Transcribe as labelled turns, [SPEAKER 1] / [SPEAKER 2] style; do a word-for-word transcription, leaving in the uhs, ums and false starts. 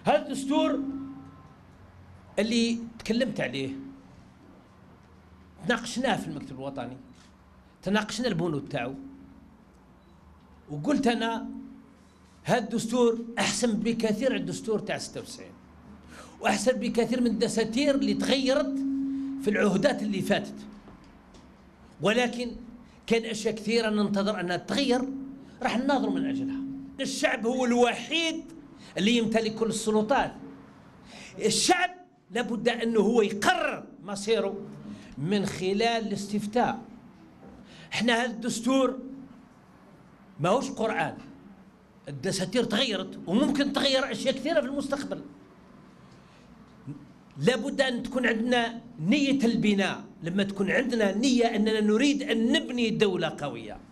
[SPEAKER 1] هذا الدستور اللي تكلمت عليه تناقشناه في المكتب الوطني، تناقشنا البنود تاعو، وقلت انا هذا الدستور احسن بكثير على الدستور تاع ستة وتسعين، واحسن بكثير من الدساتير اللي تغيرت في العهدات اللي فاتت، ولكن كان اشياء كثيره ننتظر انها تتغير راح نناظر من اجلها. الشعب هو الوحيد اللي يمتلك كل السلطات. الشعب لابد انه هو يقرر مصيره من خلال الاستفتاء. احنا هذا الدستور ماهوش قرآن، الدساتير تغيرت وممكن تغير اشياء كثيره في المستقبل. لابد ان تكون عندنا نيه البناء. لما تكون عندنا نيه اننا نريد ان نبني دوله قويه،